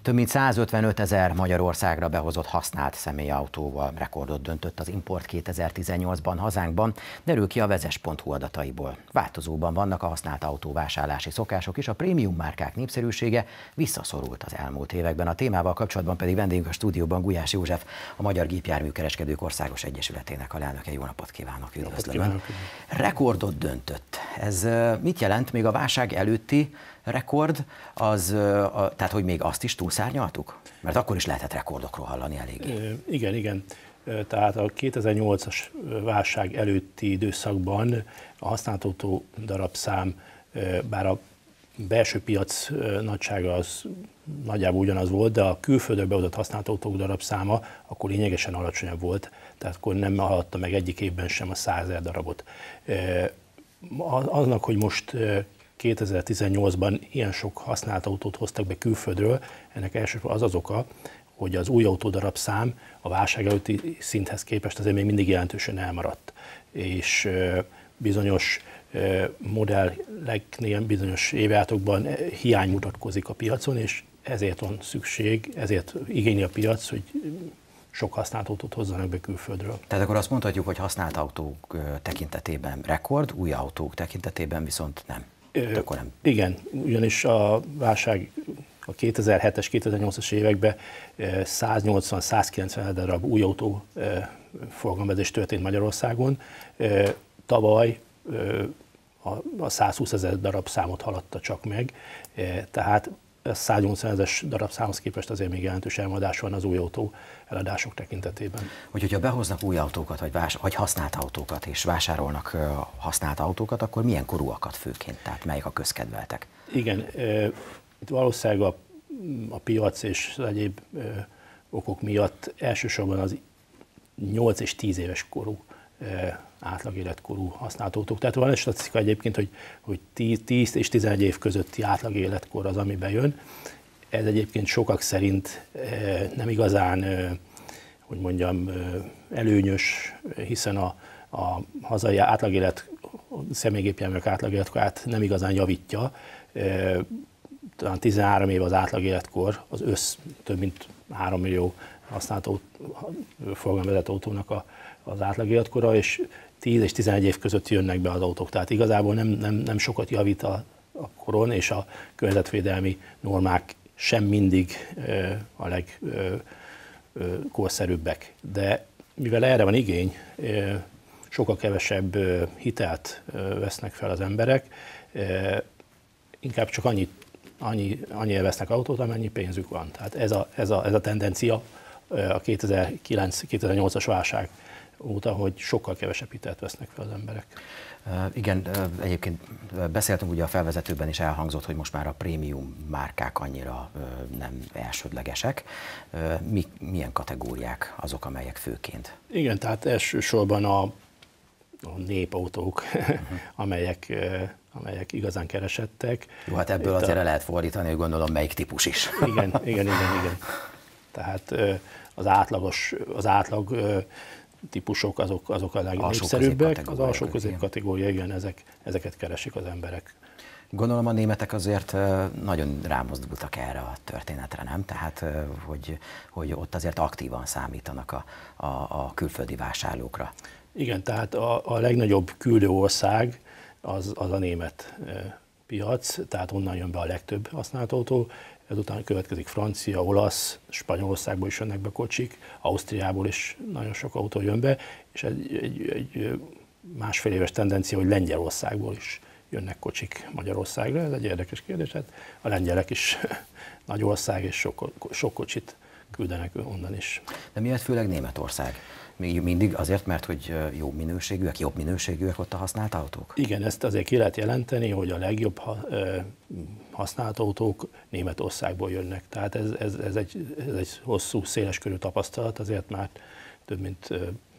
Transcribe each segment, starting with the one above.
Több mint 155 000 Magyarországra behozott használt személyautóval rekordot döntött az import 2018-ban hazánkban, derül ki a vezes.hu adataiból. Változóban vannak a használt autóvásárlási szokások is, a prémium márkák népszerűsége visszaszorult az elmúlt években. A témával kapcsolatban pedig vendégünk a stúdióban Gulyás József, a Magyar Gépjárműkereskedők Országos Egyesületének alelnöke. Jó napot kívánok, üdvözlöm! Rekordot döntött. Ez mit jelent? Még a válság előtti rekord, tehát hogy még azt is túlszárnyaltuk? Mert akkor is lehetett rekordokról hallani eléggé. Igen. Tehát a 2008-as válság előtti időszakban a használt autó darabszám, bár a belső piac nagysága az nagyjából ugyanaz volt, de a külföldön behozott használt autók darabszáma akkor lényegesen alacsonyabb volt, tehát akkor nem haladta meg egyik évben sem a 100 000 darabot. Aznak, hogy most 2018-ban ilyen sok használt autót hoztak be külföldről, ennek elsősorban az oka, hogy az új autódarabszám a válság előtti szinthez képest azért még mindig jelentősen elmaradt. És bizonyos modelleknél, bizonyos évjártokban hiány mutatkozik a piacon, és ezért van szükség, ezért igényli a piac, hogy sok használt autót hozzanak be külföldről. Tehát akkor azt mondhatjuk, hogy használt autók tekintetében rekord, új autók tekintetében viszont nem. Igen, ugyanis a válság a 2007-es, 2008-as években 180-190 darab új autó forgalomvezés történt Magyarországon. Tavaly a 120 000 darab számot haladta csak meg, tehát 180 000-es darabszámhoz képest azért még jelentős elmaradás van az új autó eladások tekintetében. Hogyha behoznak új autókat, vagy használt autókat, és vásárolnak használt autókat, akkor milyen korúakat főként, tehát melyek a közkedveltek? Igen, itt valószínűleg a piac és az egyéb okok miatt elsősorban az 8 és 10 éves korú átlagéletkorú használt autók. Tehát van egy statisztika egyébként, hogy 10 és 11 év közötti átlagéletkor az, ami bejön. Ez egyébként sokak szerint nem igazán, hogy mondjam, előnyös, hiszen a hazai személygépjárművek átlagéletkorát nem igazán javítja. Talán 13 év az átlagéletkor, az több mint 3 millió használt forgalomvezett autónak az átlagéletkora, és 10 és 11 év között jönnek be az autók. Tehát igazából nem sokat javít a koron, és a környezetvédelmi normák sem mindig a legkorszerűbbek. De mivel erre van igény, sokkal kevesebb hitelt vesznek fel az emberek, inkább csak annyira vesznek autót, amennyi pénzük van. Tehát ez a tendencia a 2009-2008-as válság óta, hogy sokkal kevesebb hitelt vesznek fel az emberek. Igen, egyébként beszéltünk, ugye a felvezetőben is elhangzott, hogy most már a prémium márkák annyira nem elsődlegesek. Milyen kategóriák azok, amelyek főként? Igen, tehát elsősorban a népautók, amelyek igazán keresettek. Jó, hát ebből azért le lehet fordítani, hogy gondolom melyik típus is. Igen. Tehát az átlag típusok azok a legnépszerűbbek, az alsó középkategória, igen, ezeket keresik az emberek. Gondolom a németek azért nagyon rámozdultak erre a történetre, nem? Tehát, hogy ott azért aktívan számítanak a külföldi vásárlókra. Igen, tehát a legnagyobb küldő ország az a német piac, tehát onnan jön be a legtöbb használt autó, ezután következik francia, olasz, Spanyolországból is jönnek be kocsik, Ausztriából is nagyon sok autó jön be, és egy másfél éves tendencia, hogy Lengyelországból is jönnek kocsik Magyarországra, ez egy érdekes kérdés, hát a lengyelek is nagy ország, és sok kocsit küldenek onnan is. De miért főleg Németország? Mindig azért, mert hogy jobb minőségűek ott a használt autók? Igen, ezt azért ki lehet jelenteni, hogy a legjobb használt autók Németországból jönnek. Tehát ez egy hosszú, széleskörű tapasztalat, azért már több mint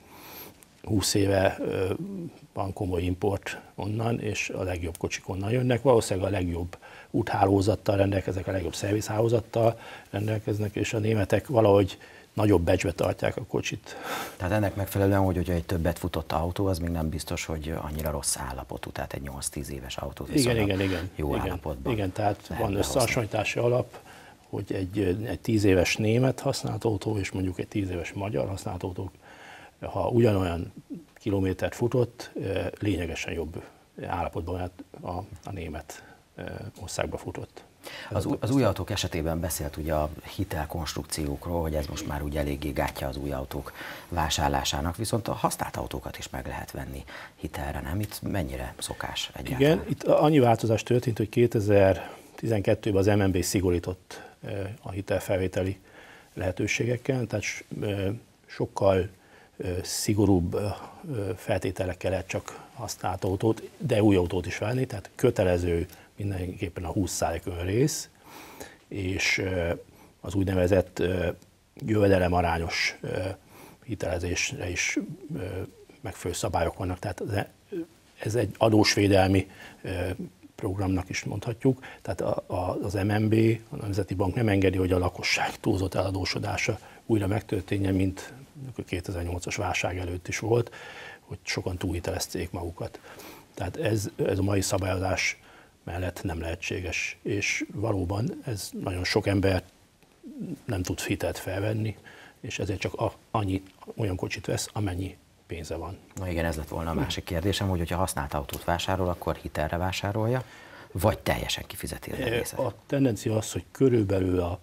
20 éve van komoly import onnan, és a legjobb kocsik onnan jönnek. Valószínűleg a legjobb úthálózattal rendelkeznek, a legjobb szervizhálózattal rendelkeznek, és a németek valahogy nagyobb becsbe tartják a kocsit. Tehát ennek megfelelően, hogy egy többet futott autó, az még nem biztos, hogy annyira rossz állapotú, tehát egy 8-10 éves autót viszonylag jó állapotban. Igen, tehát van összehasonlítási alap, hogy egy 10 éves német használt autó és mondjuk egy 10 éves magyar használt autó, ha ugyanolyan kilométert futott, lényegesen jobb állapotban, mert a német országba futott. Az új autók esetében beszélt ugye a hitelkonstrukciókról, hogy ez most már úgy eléggé gátja az új autók vásárlásának, viszont a használt autókat is meg lehet venni hitelre, nem? Itt mennyire szokás egyáltalán? Igen, itt annyi változás történt, hogy 2012-ben az MNB szigorított a hitelfelvételi lehetőségekkel, tehát sokkal szigorúbb feltételekkel lehet csak használt autót, de új autót is venni, tehát kötelező mindenképpen a 20% önrész, és az úgynevezett jövedelemarányos hitelezésre is megfelelő szabályok vannak, tehát ez egy adósvédelmi programnak is mondhatjuk, tehát az MNB, a Nemzeti Bank nem engedi, hogy a lakosság túlzott eladósodása újra megtörténjen, mint a 2008-as válság előtt is volt, hogy sokan túlhitelezték magukat. Tehát ez a mai szabályozás mellett nem lehetséges, és valóban ez nagyon sok ember nem tud hitelt felvenni, és ezért csak olyan kocsit vesz, amennyi pénze van. Na igen, ez lett volna a másik kérdésem, hogy ha használt autót vásárol, akkor hitelre vásárolja, vagy teljesen kifizeti az egészet? A tendencia az, hogy körülbelül a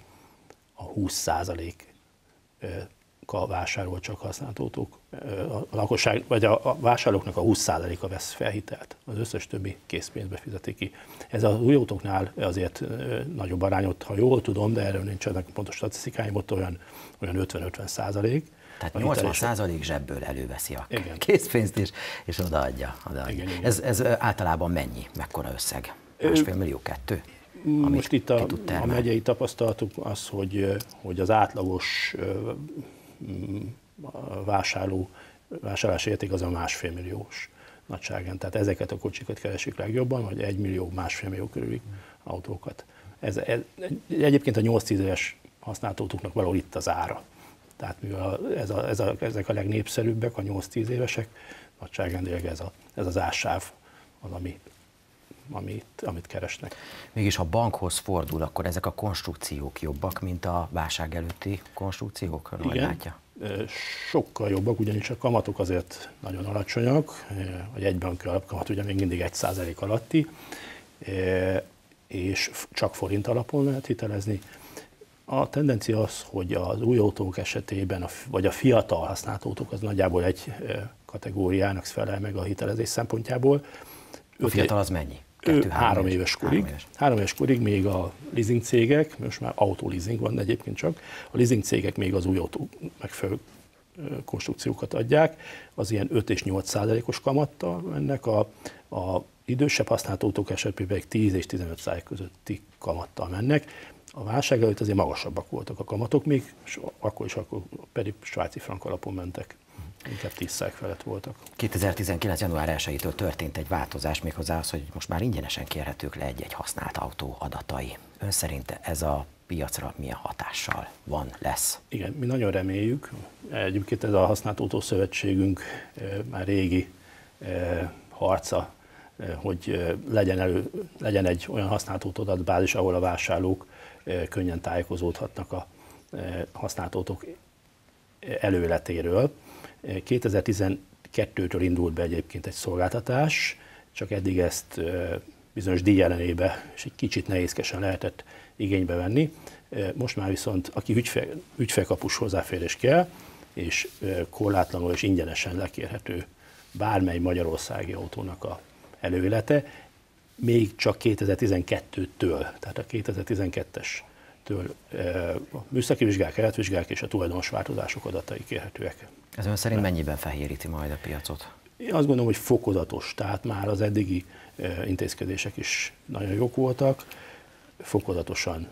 20%-a vásárol csak használt autók. A lakosság, vagy a vásárlóknak a 20%-a vesz fel hitelt, az összes többi készpénzbe fizeti ki. Ez az új autóknál azért nagyobb arányot, ha jól tudom, de erről nincsenek pontos statisztikáim, ott olyan 50-50%. Tehát 80% zsebből előveszi a igen. készpénzt és odaadja. Igen. Ez általában mennyi? Mekkora összeg? 1,5 millió, 2? Most itt a megyei tapasztalatuk az, hogy az átlagos vásárlási érték az a 1,5 milliós nagyságán. Tehát ezeket a kocsikat keresik legjobban, vagy 1 millió, 1,5 millió körüli autókat. Egyébként a 8-10 éves használt autóknak valahol itt az ára. Tehát mivel ezek a legnépszerűbbek, a 8-10 évesek, nagyságrendileg ez az ársáv az, amit keresnek. Mégis ha bankhoz fordul, akkor ezek a konstrukciók jobbak, mint a válság előtti konstrukciók? Igen, sokkal jobbak, ugyanis a kamatok azért nagyon alacsonyak, vagy egy banki alapkamat ugye még mindig 1% alatti, és csak forint alapon lehet hitelezni. A tendencia az, hogy az új autók esetében, vagy a fiatal használt autók, az nagyjából egy kategóriának felel meg a hitelezés szempontjából. A fiatal az mennyi? 3 éves korig. 3 éves korig még a leasing cégek, most már autóleasing van egyébként csak, a leasing cégek még az új autó megfelelő konstrukciókat adják, az ilyen 5 és 8%-os kamattal mennek, a idősebb használt autók esetében 10 és 15% közötti kamattal mennek. A válság előtt azért magasabbak voltak a kamatok még, és akkor pedig svájci frank alapon mentek. Inkább 10% felett voltak. 2019. január 1-től történt egy változás, méghozzá az, hogy most már ingyenesen kérhetők le egy használt autó adatai. Ön szerint ez a piacra milyen hatással van, lesz? Igen, mi nagyon reméljük. Egyébként ez a Használt Autó Szövetségünk már régi harca, hogy legyen egy olyan használt autóadatbázis, ahol a vásárlók könnyen tájékozódhatnak a használt autók előéletéről. 2012-től indult be egyébként egy szolgáltatás, csak eddig ezt bizonyos díj ellenébe és egy kicsit nehézkesen lehetett igénybe venni. Most már viszont, aki ügyfélkapus hozzáférés kell, és korlátlanul és ingyenesen lekérhető bármely magyarországi autónak a előélete, még csak 2012-től, tehát a 2012-estől a műszaki vizsgák, keretvizsgák és a tulajdonos változások adatai kérhetőek. Ez ön szerint mennyiben fehéríti majd a piacot? Én azt gondolom, hogy fokozatos, tehát már az eddigi intézkedések is nagyon jók voltak, fokozatosan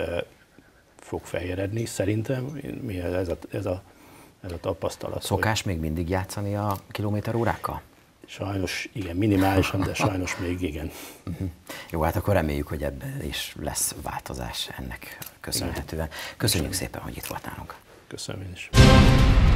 fog fehéredni szerintem, ez a tapasztalat. Szokás még mindig játszani a kilométerórákkal? Sajnos igen, minimálisan, de sajnos még igen. Jó, hát akkor reméljük, hogy ebben is lesz változás ennek köszönhetően. Köszönjük szépen, hogy itt volt nálunk. Köszönöm én is.